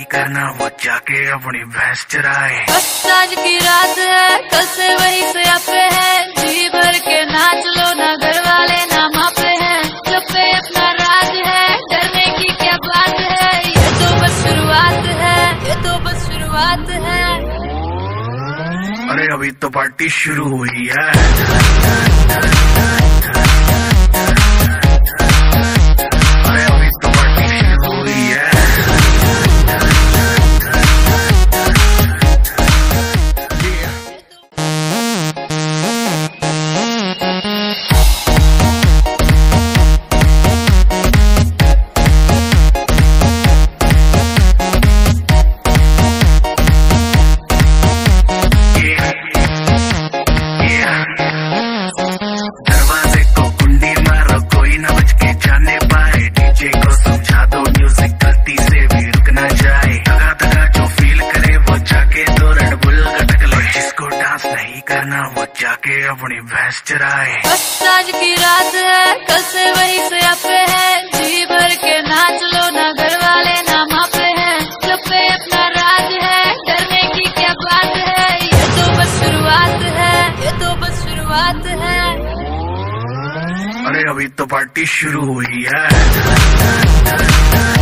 करना, वो जाके अपनी भैंस चराए। बस आज की रात है, कल से वही से आपे है, जी भर के नाच लो ना, घर वाले ना मापे हैं, जब पे अपना राज है, डरने की क्या बात है, ये तो बस शुरुआत है, ये तो बस शुरुआत है। अरे अभी तो पार्टी शुरू हुई है। करना, वो जाके अपनी भैंस चराए। बस आज की रात है, कल से वही से आपे है, जी भर के नाच लो ना, घर वाले ना मापे हैं, जब पे अपना राज है, डरने की क्या बात है, ये तो बस शुरुआत है, ये तो बस शुरुआत है। अरे अभी तो पार्टी शुरू हुई है।